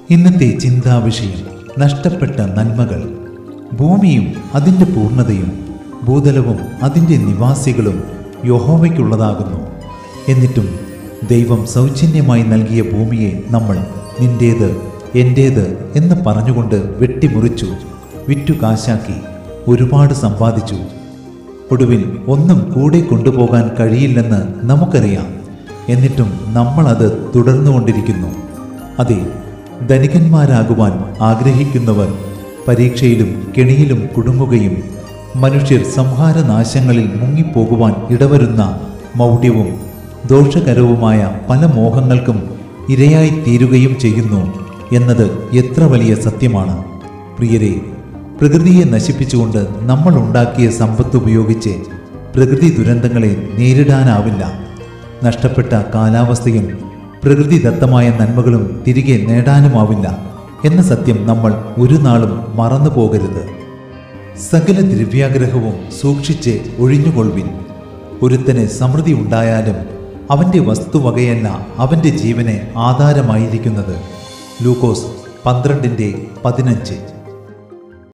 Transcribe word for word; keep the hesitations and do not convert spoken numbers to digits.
ഇന്നത്തെ ചിന്താവിഷയം നഷ്ടപ്പെട്ട നന്മകൾ. ഭൂമിയും അതിൻ്റെ പൂർണ്ണതയും ഭൂതലവും അതിൻ്റെ നിവാസികളും യഹോവയ്ക്കുള്ളതാകുന്നു. എന്നിട്ടും ദൈവം സൗജന്യമായി നൽകിയ ഭൂമിയെ നമ്മൾ നിന്റേത്, എൻ്റേത് എന്ന് പറഞ്ഞുകൊണ്ട് വെട്ടിമുറിച്ചു, വിറ്റു കാശാക്കി, ഒരുപാട് സമ്പാദിച്ചു. ഒടുവിൽ ഒന്നും കൂടെ കൊണ്ടുപോകാൻ കഴിയില്ലെന്ന് നമുക്കറിയാം. എന്നിട്ടും നമ്മളത് തുടർന്നുകൊണ്ടിരിക്കുന്നു. അതെ, ധനികന്മാരാകുവാൻ ആഗ്രഹിക്കുന്നവർ പരീക്ഷയിലും കെണിയിലും കുടുങ്ങുകയും മനുഷ്യർ സംഹാരനാശങ്ങളിൽ മുങ്ങിപ്പോകുവാൻ ഇടവരുന്ന മൗഢ്യവും ദോഷകരവുമായ പല മോഹങ്ങൾക്കും ഇരയായി തീരുകയും ചെയ്യുന്നു എന്നത് എത്ര വലിയ സത്യമാണ്. പ്രിയരെ, പ്രകൃതിയെ നശിപ്പിച്ചുകൊണ്ട് നമ്മൾ ഉണ്ടാക്കിയ സമ്പത്ത് ഉപയോഗിച്ച് പ്രകൃതി ദുരന്തങ്ങളെ നേരിടാനാവില്ല. നഷ്ടപ്പെട്ട കാലാവസ്ഥയും പ്രകൃതിദത്തമായ നന്മകളും തിരികെ നേടാനുമാവില്ല എന്ന സത്യം നമ്മൾ ഒരു നാളും മറന്നു പോകരുത്. സകല ദ്രവ്യാഗ്രഹവും സൂക്ഷിച്ച് ഒഴിഞ്ഞുകൊള്ളുവിൻ. ഒരുത്തന് സമൃദ്ധി ഉണ്ടായാലും അവൻ്റെ വസ്തുവകയല്ല അവൻ്റെ ജീവന് ആധാരമായിരിക്കുന്നത്. ലൂക്കോസ് പന്ത്രണ്ടിൻ്റെ പതിനഞ്ച്.